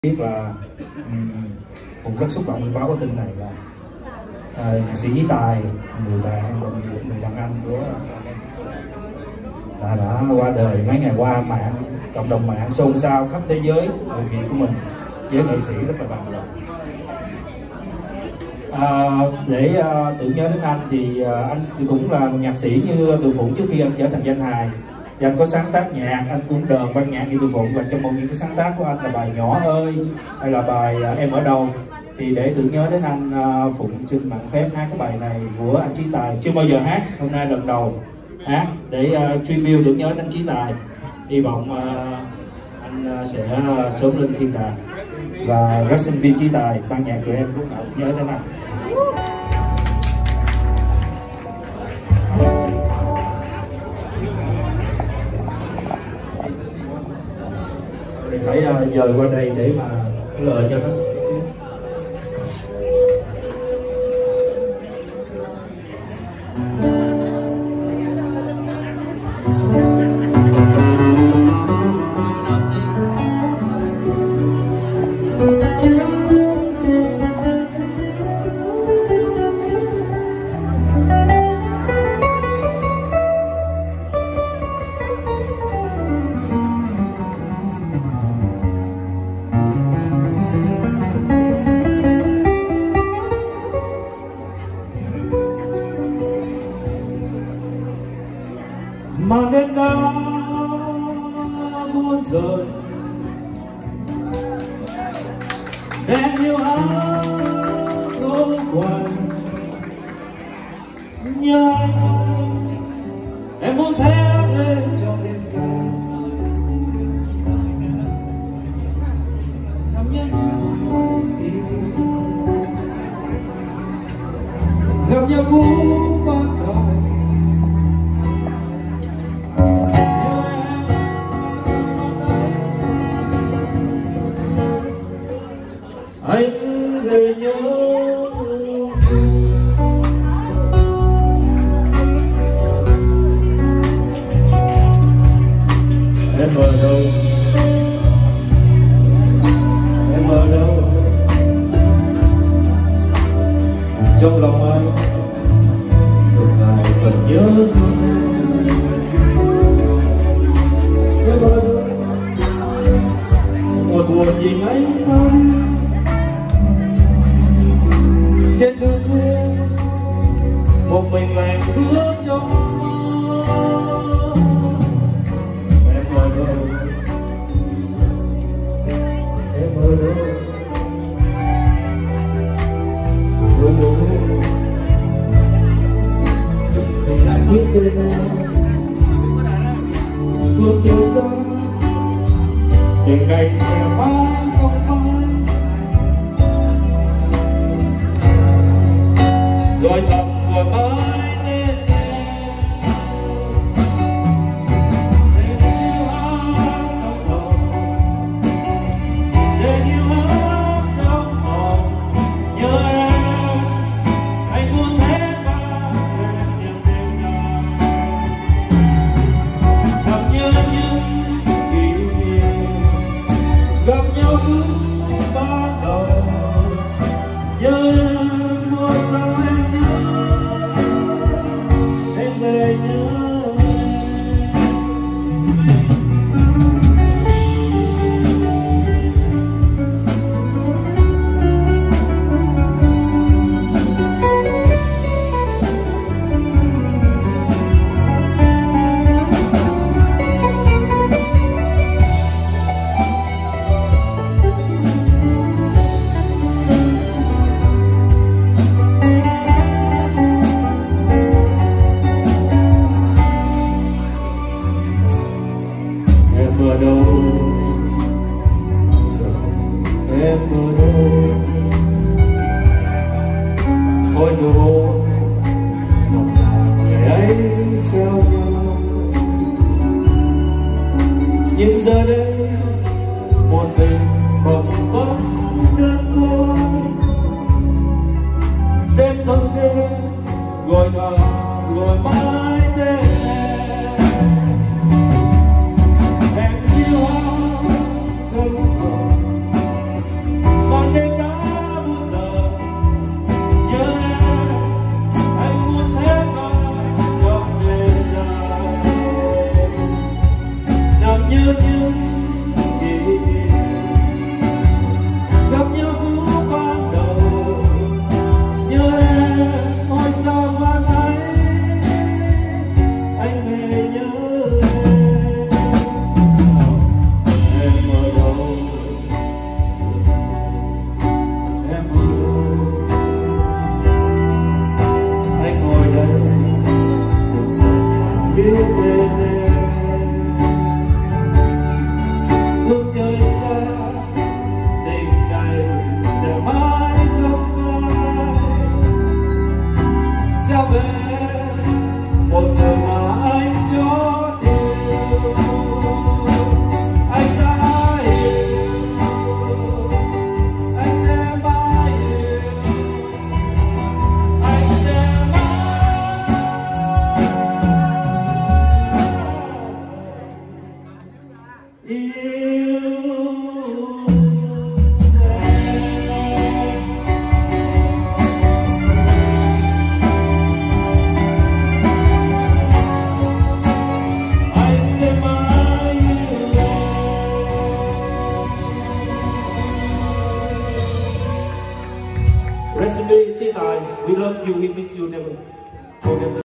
Biết là cũng rất xúc động báo cái tin này là nhạc sĩ Chí Tài, người bạn người đàn anh của đã qua đời mấy ngày qua. Cộng đồng mạng xôn xao khắp thế giới về việc của mình, với nghệ sĩ rất là bàng hoàng. Để tưởng nhớ đến anh thì anh cũng là một nhạc sĩ như Từ Phụng trước khi anh trở thành danh hài. Thì anh có sáng tác nhạc, anh cũng đờn ban nhạc như Từ Phụng, và trong một những cái sáng tác của anh là bài Nhỏ Ơi hay là bài Em Ở Đâu. Thì để tưởng nhớ đến anh, Phụng xin mạng phép hát cái bài này của anh Chí Tài. Chưa bao giờ hát, hôm nay lần đầu hát để tribute tưởng nhớ đến anh Chí Tài. Hy vọng anh sẽ sớm lên thiên đàng. Và rất sinh viên Chí Tài, ban nhạc tụi em lúc nào cũng nhớ đến anh. Phải dời qua đây để mà lợi cho nó. Màn đêm đã buồn rơi, đèn yêu áo câu quanh nhớ em muốn thét lên trong đêm dài, nằm nhớ những kỷ niệm gặp nhau phút ban đầu. Anh về nhớ em ở đâu, em ở đâu trong lòng anh từng ngày vẫn nhớ em ở đâu, một buồn nhìn anh sao đi trên đường quê, một mình lẻ bước trong mơ. Em ở đâu, em ở đâu, mình lại biết tên em phương chiều xa, tình cảnh sẽ mãi không phai. Gọi thầm gọi mãi tên em, để yêu hát trong lòng, để yêu hát trong lòng. Nhớ em, anh muốn hết ba lên trên đêm dài, gặp nhớ những kỷ niệm, gặp nhau lúc ban đầu. Nhớ em mỗi sao em về nhớ. Ở đâu giờ em ở đâu, ôi nụ hôn nồng nàn ngày ấy treo nhau, nhưng giờ đây một mình không vắng đơn côi. Đêm thâu đêm gọi thầm gọi mãi tên em yêu trong lòng. We love you, we miss you, never forget.